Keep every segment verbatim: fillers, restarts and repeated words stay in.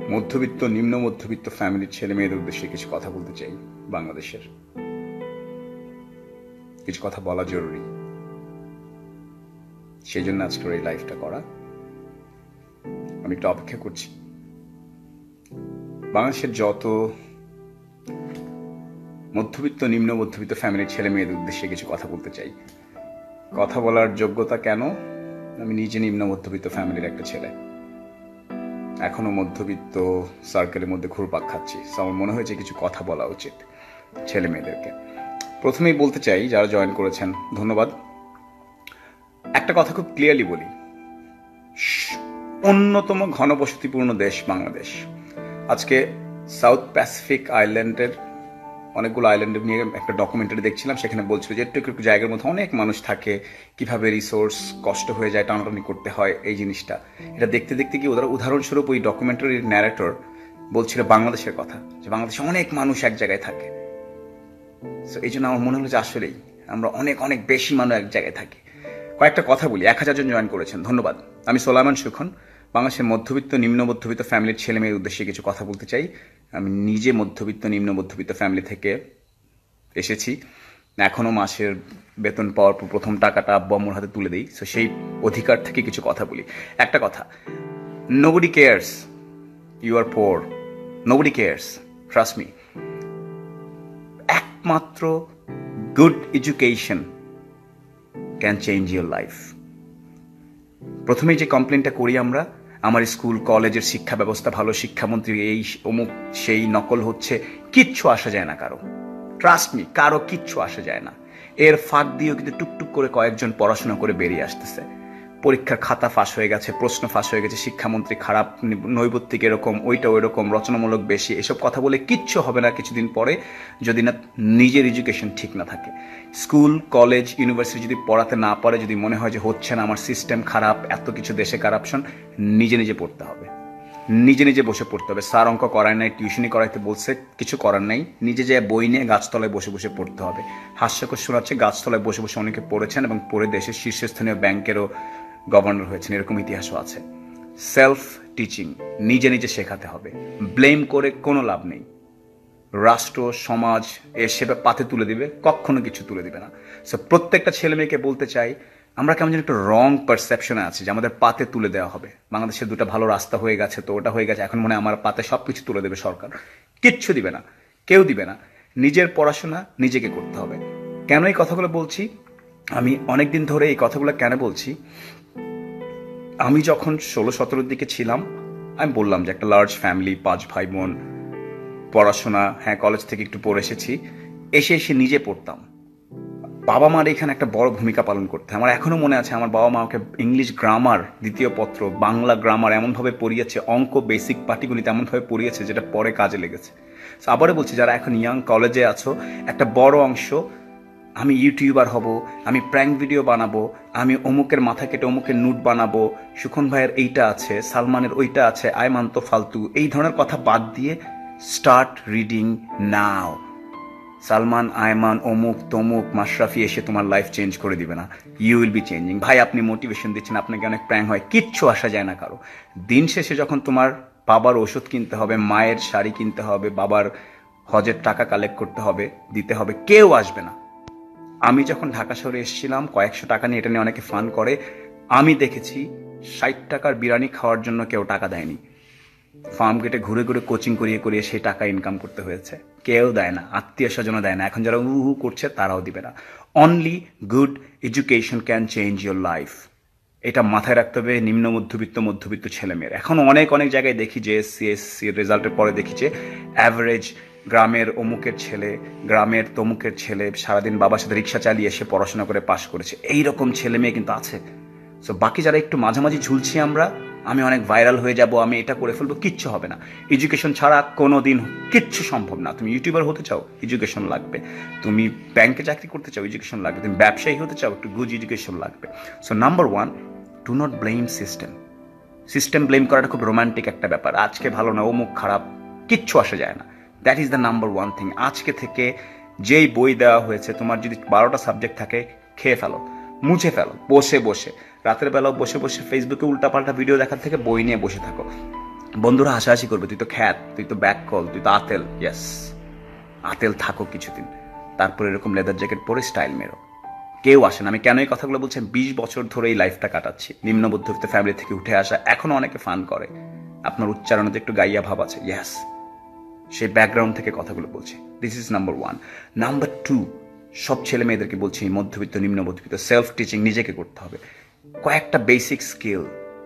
মধ্যবিত্ত নিম্ন মধ্যবিত্ত ফ্যামিলির ছেলে মেয়েদের উদ্দেশ্যে কিছু কথা বলতে চাই। বাংলাদেশের কিছু কথা বলা জরুরি, সেই জন্য আজকের এই লাইফটা করা। আমি একটু অপেক্ষা করছি। বাংলাদেশের যত মধ্যবিত্ত নিম্ন মধ্যবিত্ত ফ্যামিলির ছেলে মেয়েদের উদ্দেশ্যে কিছু কথা বলতে চাই। কথা বলার যোগ্যতা কেন? আমি নিজে নিম্ন মধ্যবিত্ত ফ্যামিলির একটা ছেলে, এখনো মধ্যবিত্ত সার্কেলের মধ্যে ঘুরপাক খাচ্ছি। আমার মনে হয়েছে কিছু কথা বলা উচিত ছেলে মেয়েদেরকে। প্রথমেই বলতে চাই, যারা জয়েন করেছেন ধন্যবাদ। একটা কথা খুব ক্লিয়ারলি বলি, অন্যতম ঘনবসতিপূর্ণ দেশ বাংলাদেশ। আজকে সাউথ প্যাসিফিক আইল্যান্ডের অনেকগুলো আইল্যান্ড নিয়ে একটা ডকুমেন্টারি দেখছিলাম, সেখানে বলছিল যে একটু একটু জায়গার মধ্যে অনেক মানুষ থাকে, কিভাবে রিসোর্স কষ্ট হয়ে যায়, টানাটানি করতে হয়। এই জিনিসটা এটা দেখতে দেখতে কি ওদের উদাহরণস্বরূপ ওই ডকুমেন্টারির ন্যারেটর বলছিল বাংলাদেশের কথা, যে বাংলাদেশে অনেক মানুষ এক জায়গায় থাকে। সো এই জন্য আমার মনে হলো যে আসলেই আমরা অনেক অনেক বেশি মানুষ এক জায়গায় থাকি। কয়েকটা কথা বলি। এক হাজার জন জয়েন করেছেন, ধন্যবাদ। আমি সোলাইমান সুখন, বাংলাদেশের মধ্যবিত্ত নিম্ন মধ্যবিত্ত ফ্যামিলির ছেলে মেয়ের উদ্দেশ্যে কিছু কথা বলতে চাই। আমি নিজে মধ্যবিত্ত নিম্ন মধ্যবিত্ত ফ্যামিলি থেকে এসেছি। এখনও মাসের বেতন পাওয়ার পর প্রথম টাকাটা আব্বু আম্মুর হাতে তুলে দিই। সো সেই অধিকার থেকে কিছু কথা বলি। একটা কথা, nobody cares you are poor, nobody cares, trust me. একমাত্র good education can change your life. প্রথমেই যে কমপ্লেনটা করি আমরা, আমার স্কুল কলেজের শিক্ষা ব্যবস্থা ভালো, শিক্ষামন্ত্রী এই অমুক সেই, নকল হচ্ছে, কিচ্ছু আসা যায় না কারো। ট্রাস্ট মি, কারো কিচ্ছু আসা যায় না। এর ফাঁক দিয়েও কিন্তু টুকটুক করে কয়েকজন পড়াশোনা করে বেরিয়ে আসতেছে। পরীক্ষার খাতা ফাঁস হয়ে গেছে, প্রশ্ন ফাঁস হয়ে গেছে, শিক্ষামন্ত্রী খারাপ, নৈবত্তিক এরকম, ওইটা ওই রকম, রচনামূলক বেশি, এসব কথা বলে কিচ্ছু হবে না কিছুদিন পরে, যদি না নিজের এডুকেশন ঠিক না থাকে। স্কুল কলেজ ইউনিভার্সিটি যদি পড়াতে না পারে, যদি মনে হয় যে হচ্ছে না, আমার সিস্টেম খারাপ, এত কিছু দেশে কারাপশন, নিজে নিজে পড়তে হবে, নিজে নিজে বসে পড়তে হবে। স্যার অঙ্ক করায় নাই, টিউশনি করাইতে বলছে, কিছু করার নাই, নিজে যে বই নিয়ে গাছতলায় বসে বসে পড়তে হবে। হাস্যকর শোনাচ্ছে, গাছতলায় বসে বসে অনেকে পড়েছেন এবং পড়ে দেশের শীর্ষস্থানীয় ব্যাংকেরও গভর্নর হয়েছেন, এরকম ইতিহাসও আছে। সেলফ টিচিং, নিজে নিজে শেখাতে হবে। ব্লেম করে কোনো লাভ নেই। রাষ্ট্র সমাজ এর সেবা পাতে তুলে দিবে, কখনো কিছু তুলে দিবে না। সো প্রত্যেকটা ছেলে মেয়েকে বলতে চাই, আমরা কেমন যেন একটা রং পারসেপশনে আছি যে আমাদের পাতে তুলে দেওয়া হবে। বাংলাদেশের দুটো ভালো রাস্তা হয়ে গেছে, তো ওটা হয়ে গেছে, এখন মনে হয় আমার পাতে সব কিছু তুলে দেবে সরকার। কিচ্ছু দিবে না, কেউ দিবে না। নিজের পড়াশোনা নিজেকে করতে হবে। কেন এই কথাগুলো বলছি? আমি অনেকদিন ধরে এই কথাগুলো কেন বলছি, আমি যখন ষোলো সতেরোর দিকে ছিলাম, আমি বললাম যে একটা লার্জ ফ্যামিলি, পাঁচ ভাই বোন, পড়াশোনা, হ্যাঁ কলেজ থেকে একটু পড়ে এসেছি, এসে এসে নিজে পড়তাম। বাবা মার এখানে একটা বড় ভূমিকা পালন করতে। আমার এখনো মনে আছে, আমার বাবা মা আমাকে ইংলিশ গ্রামার দ্বিতীয় পত্র, বাংলা গ্রামার এমনভাবে পড়িয়েছে, অঙ্ক বেসিক পাটিগণিত এমনভাবে পড়িয়েছে যেটা পরে কাজে লেগেছে। আবারও বলছি, যারা এখন ইয়াং কলেজে আছো, একটা বড় অংশ, আমি ইউটিউবার হব, আমি প্র্যাঙ্ক ভিডিও বানাবো, আমি অমুকের মাথা কেটে অমুকের নুট বানাবো, সুখন ভাইয়ের এইটা আছে, সালমানের ওইটা আছে, আয়মান তো ফালতু, এই ধরনের কথা বাদ দিয়ে start reading now. Salman, Ayman, অমুক তমুক, মাশরাফি এসে তোমার লাইফ চেঞ্জ করে দিবে না। You will be changing. ভাই আপনি মোটিভেশন দিচ্ছেন, আপনাকে অনেক প্র্যাঙ্ক হয়, কিচ্ছু আসা যায় না কারো। দিন শেষে যখন তোমার বাবার ওষুধ কিনতে হবে, মায়ের শাড়ি কিনতে হবে, বাবার হজের টাকা কালেক্ট করতে হবে, দিতে হবে, কেউ আসবে না। আমি যখন ঢাকা শহরে এসেছিলাম, কয়েকশো টাকা নিয়ে, এটা নিয়ে অনেকে ফান করে, আমি দেখেছি ষাট টাকার বিরিয়ানি খাওয়ার জন্য কেউ টাকা দেয়নি। ফার্ম গেটে ঘুরে ঘুরে কোচিং করিয়ে করিয়ে সেই টাকা ইনকাম করতে হয়েছে, কেউ দেয় না, আত্মীয় স্বজনও দেয় না। এখন যারা হু হু করছে তারাও দিবে না। Only good education can change your life. এটা মাথায় রাখতে হবে নিম্ন মধ্যবিত্ত মধ্যবিত্ত ছেলেমেয়ের। এখন অনেক অনেক জায়গায় দেখি যে এসসি এসসির রেজাল্টের পরে দেখি যে অ্যাভারেজ গ্রামের অমুকের ছেলে, গ্রামের তমুকের ছেলে সারাদিন বাবার সাথে রিক্সা চালিয়ে এসে পড়াশোনা করে পাশ করেছে, এইরকম ছেলে মেয়ে কিন্তু আছে। সো বাকি যারা একটু মাঝামাঝি ঝুলছি আমরা, আমি অনেক ভাইরাল হয়ে যাব, আমি এটা করে ফেলবো, কিচ্ছু হবে না। এডুকেশন ছাড়া কোনো দিন কিচ্ছু সম্ভব না। তুমি ইউটিউবার হতে চাও, এডুকেশন লাগবে। তুমি ব্যাংকে চাকরি করতে চাও, এডুকেশন লাগবে। তুমি ব্যবসায়ী হতে চাও, একটু গুড এডুকেশন লাগবে। So number one, do not blame system. System blame করাটা খুব রোমান্টিক একটা ব্যাপার। আজকে ভালো না, অমুক খারাপ, কিচ্ছু আসা যায় না। That is the number one thing. আজকে থেকে যেই বই দেওয়া হয়েছে, তোমার যদি বারোটা সাবজেক্ট থাকে, খেয়ে ফেলো, মুছে ফেলো, বসে বসে রাতের বেলাও বসে বসে ফেসবুকে উল্টাপাল্টা ভিডিও দেখার থেকে বই নিয়ে বসে থাকো। বন্ধুরা হাসাহাসি করবে, তুই তো খ্যাত, তুই তো ব্যাক কল, তুই তো আতেল। ইয়েস, আতেল থাকো কিছুদিন, তারপর এরকম লেদার জ্যাকেট পরে স্টাইল মেরো। কেউ আসে না। আমি কেন এই কথাগুলো বলছি, বিশ বছর ধরে এই লাইফটা কাটাচ্ছি, নিম্ন মধ্যবিত্ত ফ্যামিলি থেকে উঠে আসা, এখনো অনেকে ফান করে। আপনার উচ্চারণে একটু গাইয়া ভাব আছে, ইয়েস, সেই ব্যাকগ্রাউন্ড থেকে কথাগুলো বলছি। This is number one. Number two, সব ছেলে মেয়েদেরকে বলছি, মধ্যবিত্ত নিম্ন মধ্যবিত্ত, সেলফ টিচিং নিজেকে করতে হবে। কয়েকটা basic skill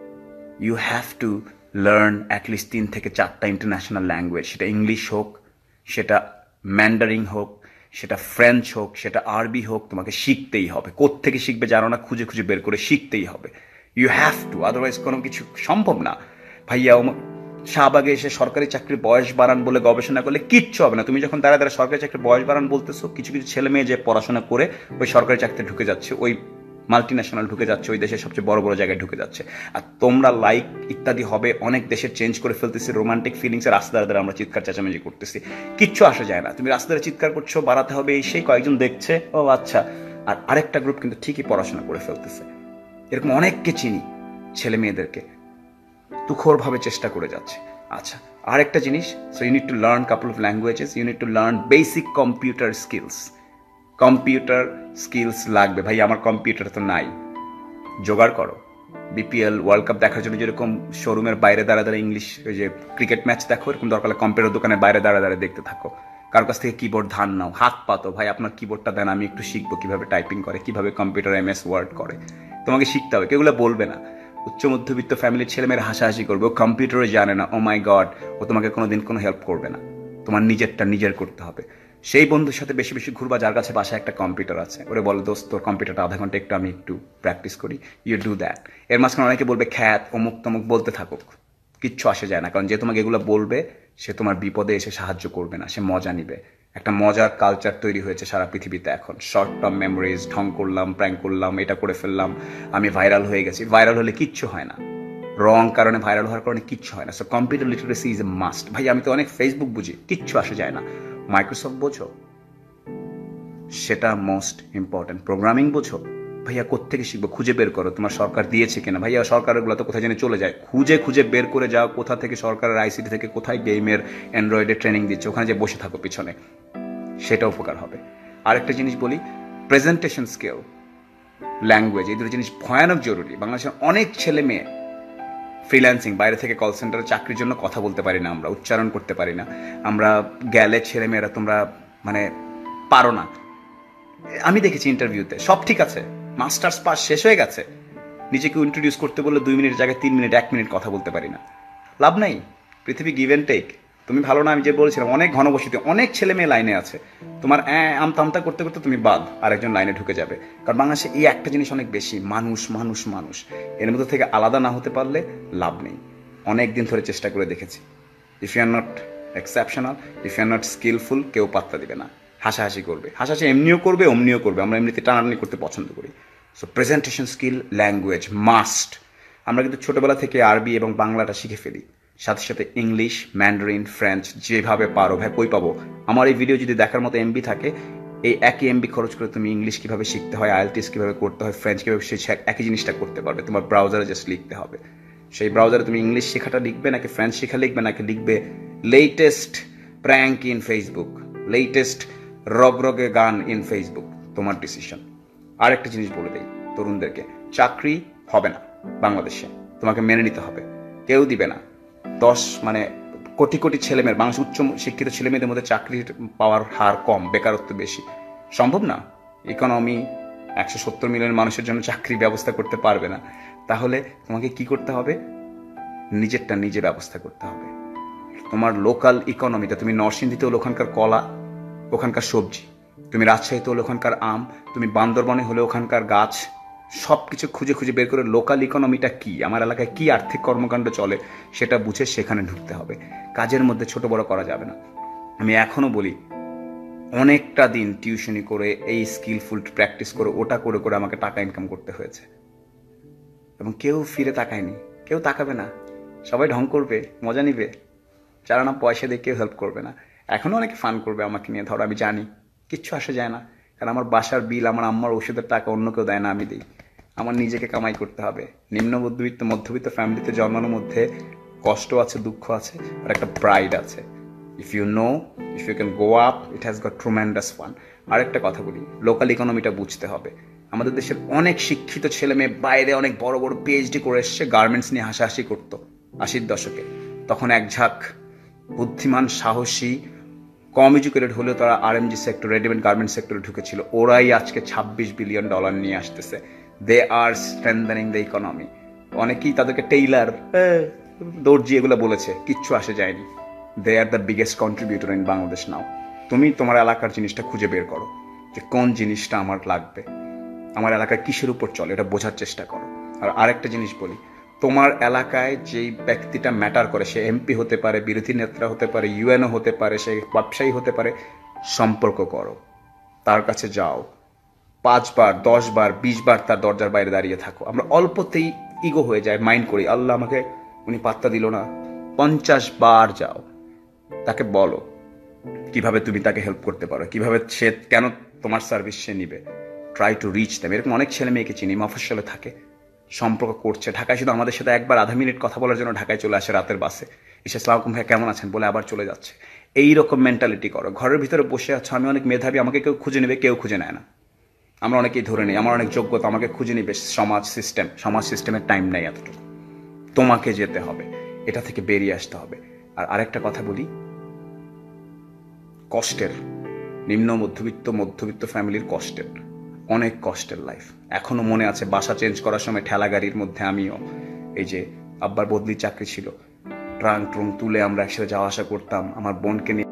you have to learn, at least তিন থেকে চারটা ইন্টারন্যাশনাল ল্যাঙ্গুয়েজ, সেটা ইংলিশ হোক, সেটা ম্যান্ডারিং হোক, সেটা ফ্রেঞ্চ হোক, সেটা আরবি হোক, তোমাকে শিখতেই হবে। কোত্থেকে শিখবে জানো না, খুঁজে খুঁজে বের করে শিখতেই হবে। ইউ হ্যাভ টু, আদারওয়াইজ কোনো কিছু সম্ভব না। ভাইয়া শাহবাগে এসে সরকারি চাকরির বয়স বাড়ান বলে গবেষণা করলে কিচ্ছু হবে না। তুমি যখন দাঁড়া দাঁড়া সরকারি চাকরির বয়স বাড়ান বলতেছো, কিছু কিছু ছেলে মেয়ে যে পড়াশোনা করে ওই সরকারি চাকরিতে ঢুকে যাচ্ছে, ওই মাল্টি ন্যাশনাল ঢুকে যাচ্ছে, ওই দেশের সবচেয়ে বড় বড় জায়গায় ঢুকে যাচ্ছে। আর তোমরা লাইক ইত্যাদি হবে, অনেক দেশে চেঞ্জ করে ফেলতেছি, রোমান্টিক ফিলিংসে রাস্তা দ্বারা আমরা চিৎকার চেঁচামেচি করতেছি, কিচ্ছু আসা যায় না। তুমি রাস্তা দ্বারা চিৎকার করছো, বাড়াতে হবে, এই সেই কয়েকজন দেখছে, ও আচ্ছা। আর আরেকটা গ্রুপ কিন্তু ঠিকই পড়াশোনা করে ফেলতেছে। এরকম অনেককে চিনি, ছেলে মেয়েদেরকে তুখোরভাবে চেষ্টা করে যাচ্ছে। আচ্ছা, আরেকটা জিনিস, so you need to learn couple of languages, you need to learn basic computer skills. Computer skills লাগবে। ভাই আমার কম্পিউটার তো নাই, জোগাড় করো। বিপিএল ওয়ার্ল্ড কাপ দেখার জন্য যেরকম শোরুমের বাইরে দাঁড়া দাঁড়া ইংলিশ ওই যে ক্রিকেট ম্যাচ দেখো, এরকম দরকার কম্পিউটার দোকানের বাইরে দাঁড়া দাঁড়া দেখতে থাকো। কারোর কাছ থেকে কিবোর্ড ধার নাও, হাত পাতো, ভাই আপনার কিবোর্ডটা দেন, আমি একটু শিখবো কিভাবে টাইপিং করে, কিভাবে কম্পিউটার এম এস ওয়ার্ড করে। তোমাকে শিখতে হবে, কেউগুলো বলবে না। উচ্চ মধ্যবিত্ত ফ্যামিলির ছেলেমেয়েরা হাসাহাসি করবে, ও কম্পিউটারে জানে না, ও মাই গড, ও তোমাকে কোনোদিন কোনো হেল্প করবে না। তোমার নিজেরটা নিজের করতে হবে। সেই বন্ধুর সাথে বেশি বেশি ঘুরবা যার কাছে বাসায় একটা কম্পিউটার আছে, ওরে বলো দোস্ত তোর কম্পিউটারটা আধা ঘন্টা একটু আমি একটু প্র্যাকটিস করি, ইউ ডু দ্যাট। এর মাঝখানে অনেকে বলবে খ্যাত অমুক তমুক, বলতে থাকুক, কিচ্ছু আসে যায় না। কারণ যে তোমাকে এগুলো বলবে সে তোমার বিপদে এসে সাহায্য করবে না, সে মজা নিবে। একটা মজার কালচার তৈরি হয়েছে সারা পৃথিবীতে এখন, শর্ট টার্ম মেমোরিজ, ঢং করলাম, প্র্যাঙ্ক করলাম, এটা করে ফেললাম, আমি ভাইরাল হয়ে গেছি। ভাইরাল হলে কিচ্ছু হয় না, রং কারণে ভাইরাল হওয়ার কারণে কিচ্ছু হয় না। So computer literacy is a must. ভাই আমি তো অনেক ফেসবুক বুঝি, কিচ্ছু আসে যায় না। মাইক্রোসফট বোঝো, সেটা মোস্ট ইম্পর্টেন্ট। প্রোগ্রামিং বোঝো, ভাইয়া কোত্থেকে শিখবো, খুঁজে বের করো তোমার সরকার দিয়েছে কিনা। ভাইয়া সরকারগুলো তো কোথায় জেনে চলে যায়, খুঁজে খুঁজে বের করে যাও কোথা থেকে সরকারের আইসিটি থেকে কোথায় গেমের অ্যান্ড্রয়েডের ট্রেনিং দিচ্ছে, ওখানে যে বসে থাকো পিছনে, সেটা উপকার হবে। আরেকটা জিনিস বলি, প্রেজেন্টেশন স্কিল, ল্যাঙ্গুয়েজ, এই দুটো জিনিস ভয়ানক জরুরি। বাংলাদেশের অনেক ছেলে মেয়ে ফ্রিল্যান্সিং, বাইরে থেকে কল সেন্টারে চাকরির জন্য কথা বলতে পারি না, আমরা উচ্চারণ করতে পারি না, আমরা গেলে ছেলে মেয়েরা তোমরা মানে পারো না। আমি দেখেছি ইন্টারভিউতে সব ঠিক আছে, মাস্টার্স পাস শেষ হয়ে গেছে, নিজেকে ইন্ট্রোডিউস করতে বললে দুই মিনিট জায়গায় তিন মিনিট এক মিনিট কথা বলতে পারি না। লাভ নাই, পৃথিবী গিভ অ্যান্ড টেক। তুমি ভালো না, আমি যে বলছিলাম অনেক ঘনবসতি, অনেক ছেলে মেয়ে লাইনে আছে, তোমার আমতা আমতা করতে করতে তুমি বাদ, আরেকজন লাইনে ঢুকে যাবে। কারণ বাংলাদেশে এই একটা জিনিস অনেক বেশি, মানুষ মানুষ মানুষ, এর মধ্যে থেকে আলাদা না হতে পারলে লাভ নেই। অনেক দিন ধরে চেষ্টা করে দেখেছি, if you are not exceptional, if you are not skillful, কেউ পাত্তা দিবে না, হাসাহাসি করবে। হাসাহাসি এমনিও করবে অমনিও করবে, আমরা এমনিতে টানাটানি করতে পছন্দ করি। So presentation skill, language must. আমরা কিন্তু ছোটোবেলা থেকে আরবি এবং বাংলাটা শিখে ফেলি, সাথে সাথে ইংলিশ, ম্যান্ডারিন, ফ্রেঞ্চ, যেভাবে পারো। ভাই কই পাবো? আমার এই ভিডিও যদি দেখার মতো এমবি থাকে, এই একই এমবি খরচ করে তুমি ইংলিশ কীভাবে শিখতে হয়, আইএলটিএস কীভাবে করতে হয়, ফ্রেঞ্চ কীভাবে সে একই জিনিসটা করতে পারবে। তোমার ব্রাউজারে জাস্ট লিখতে হবে, সেই ব্রাউজারে তুমি ইংলিশ শেখাটা লিখবে নাকি ফ্রেঞ্চ শেখা লিখবে, নাকি লিখবে latest prank in Facebook, latest রগরগে গান ইন ফেসবুক, তোমার ডিসিশন। আরেকটা জিনিস বলে দেই তরুণদেরকে, চাকরি হবে না বাংলাদেশে, তোমাকে মেনে নিতে হবে, কেউ দিবে না। দশ মানে কোটি কোটি ছেলেমেয়ের, বাংলাদেশ উচ্চ শিক্ষিত ছেলেমেয়েদের মধ্যে চাকরির পাওয়ার হার কম, বেকারত্ব বেশি, সম্ভব না। ইকোনমি একশো সত্তর মিলিয়ন মানুষের জন্য চাকরি ব্যবস্থা করতে পারবে না। তাহলে তোমাকে কি করতে হবে? নিজেরটা নিজে ব্যবস্থা করতে হবে। তোমার লোকাল ইকোনমিটা, তুমি নরসিংদীতে হলে ওখানকার কলা, ওখানকার সবজি, তুমি রাজশাহীতে হলে ওখানকার আম, তুমি বান্দরবনে হলে ওখানকার গাছ, সব কিছু খুঁজে খুঁজে বের করে লোকাল ইকোনমিটা কি, আমার এলাকায় কি আর্থিক কর্মকাণ্ড চলে, সেটা বুঝে সেখানে ঢুকতে হবে। কাজের মধ্যে ছোট বড় করা যাবে না। আমি এখনও বলি, অনেকটা দিন টিউশনি করে এই স্কিলফুল প্র্যাকটিস করে ওটা করে করে আমাকে টাকা ইনকাম করতে হয়েছে, এবং কেউ ফিরে তাকায়নি, কেউ তাকাবে না, সবাই ঢং করবে, মজা নিবে, যারা না পয়সা দিয়ে কেউ হেল্প করবে না। এখনও অনেকে ফান করবে আমাকে নিয়ে, ধরো আমি জানি কিচ্ছু আসে যায় না, কারণ আমার বাসার বিল, আমার আম্মার ওষুধের টাকা অন্য কেউ দেয় না, আমি দিই। আমার নিজেকে কামাই করতে হবে। নিম্ন মধ্যবিত্ত মধ্যবিত্ত ফ্যামিলিতে জন্মানোর মধ্যে কষ্ট আছে, দুঃখ আছে, আর একটা প্রাইড আছে। If you know, if you can go up, it has got tremendous fun. আরেকটা কথা বলি, লোকাল ইকোনমিটা বুঝতে হবে। আমাদের দেশের অনেক শিক্ষিত ছেলে মেয়ে বাইরে অনেক বড় বড় পিএইচডি করে এসছে, গার্মেন্টস নিয়ে হাসাহাসি করতো আশির দশকে। তখন এক ঝাঁক বুদ্ধিমান, সাহসী, কম এডুকেটেড হলেও তারা আরএমজি সেক্টর, রেডিমেড গার্মেন্ট সেক্টরে ঢুকেছিল। ওরাই আজকে ছাব্বিশ বিলিয়ন ডলার নিয়ে আসতেছে। They are strengthening the economy. অনেকেই তাদেরকে টেইলার, দর্জি এগুলো বলেছে, কিচ্ছু আসে যায়নি। They are the biggest contributor in Bangladesh now. তুমি তোমার এলাকার জিনিসটা খুঁজে বের করো, যে কোন জিনিসটা আমার লাগবে, আমার এলাকায় কিসের উপর চলে, এটা বোঝার চেষ্টা করো। আর আরেকটা জিনিস বলি, তোমার এলাকায় যেই ব্যক্তিটা ম্যাটার করে, সে এমপি হতে পারে, বিরোধী নেতা হতে পারে, ইউএনও হতে পারে, সে ব্যবসায়ী হতে পারে, সম্পর্ক করো, তার কাছে যাও, পাঁচবার, দশ বার, বিশ বার তার দরজার বাইরে দাঁড়িয়ে থাকো। আমরা অল্পতেই ইগো হয়ে যায়, মাইন্ড করি, আল্লাহ আমাকে উনি পাত্তা দিল না। পঞ্চাশ বার যাও, তাকে বলো কিভাবে তুমি তাকে হেল্প করতে পারো, কিভাবে সে, কেন তোমার সার্ভিস সে নিবে। Try to reach them. এরকম অনেক ছেলে মেয়েকে চিনি, মফস্বলে থাকে, সম্পর্ক করছে, ঢাকায় শুধু আমাদের সাথে একবার আধা মিনিট কথা বলার জন্য ঢাকায় চলে আসে রাতের বাসে, এসে আসসালামু ভাই কেমন আছেন বলে আবার চলে যাচ্ছে। এইরকম মেন্টালিটি করো। ঘরের ভিতরে বসে আছো, আমি অনেক মেধাবী, আমাকে কেউ খুঁজে নেবে, কেউ খুঁজে নেয় না। আমরা অনেকেই ধরে নিই আমার অনেক যোগ্যতা, আমাকে খুঁজে নিবে সমাজ সিস্টেম। সমাজ সিস্টেমের টাইম নেই এতটুকু। তোমাকে যেতে হবে, এটা থেকে বেরিয়ে আসতে হবে। আর আরেকটা কথা বলি, কষ্টের, নিম্ন মধ্যবিত্ত মধ্যবিত্ত ফ্যামিলির কষ্টের, অনেক কষ্টের লাইফ। এখনো মনে আছে বাসা চেঞ্জ করার সময় ঠেলা গাড়ির মধ্যে আমিও, এই যে আব্বার বদলি চাকরি ছিল, ট্রাঙ্ক ট্রুঙ্ক তুলে আমরা একসাথে যাওয়া আসা করতাম, আমার বোনকে নিয়ে